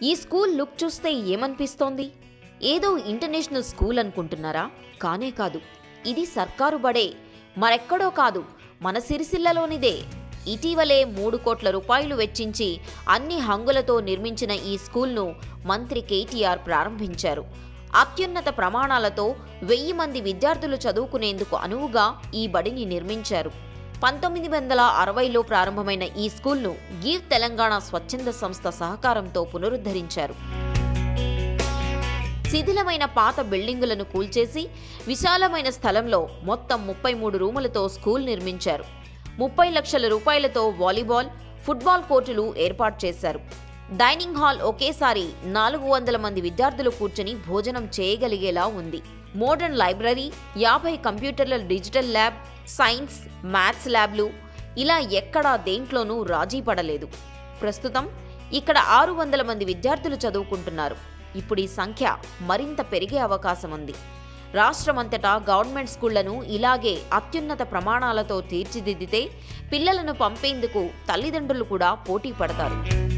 ఈ school look చూస్తే ఏమనిపిస్తోంది? ఏదో ఇంటర్నేషనల్ స్కూల్ అనుకుంటున్నారా? కానే కాదు, ఇది సర్కారు బడే, మరెక్కడో కాదు, మన సిరిసిల్లలోనిదే. ఇటీవలే 3 కోట్ల రూపాయలు వెచ్చించి అన్ని హంగులతో నిర్మించిన ఈ స్కూల్ను మంత్రి కేటీఆర్ ప్రారంభించారు. అత్యున్నత ప్రమాణాలతో 1000 మంది విద్యార్థులు చదువుకునేందుకు అనువుగా ఈ బడిని నిర్మించారు. 1960లో ప్రారంభమైన ఈ స్కూల్ను గివ్ తెలంగాణ స్వచ్ఛంద సంస్థ సహకారంతో పునరుద్ధరించారు. శిథిలమైన పాత బిల్డింగులను కూల్చేసి విశాలమైన స్థలంలో మొత్తం 33 రూములతో స్కూల్ నిర్మించారు. 30 లక్షల రూపాయలతో వాలీబాల్, ఫుట్బాల్ కోర్టులు ఏర్పాటు చేశారు. డైనింగ్ హాల్ ఒకేసారి 400 మంది విద్యార్థులు కూర్చుని భోజనం చేయగలిగేలా ఉంది. మోడర్న్ లైబ్రరీ, 50 కంప్యూటర్ల డిజిటల్ ల్యాబ్, సైన్స్, మ్యాథ్స్ ల్యాబ్లు, ఇలా ఎక్కడా దేంట్లోనూ రాజీ పడలేదు. ప్రస్తుతం ఇక్కడ 600 మంది విద్యార్థులు చదువుకుంటున్నారు. ఇప్పుడు ఈ సంఖ్య మరింత పెరిగే అవకాశం ఉంది. రాష్ట్రమంతటా గవర్నమెంట్ స్కూళ్లను ఇలాగే అత్యున్నత ప్రమాణాలతో తీర్చిదిద్దితే పిల్లలను పంపేందుకు తల్లిదండ్రులు కూడా పోటీ పడతారు.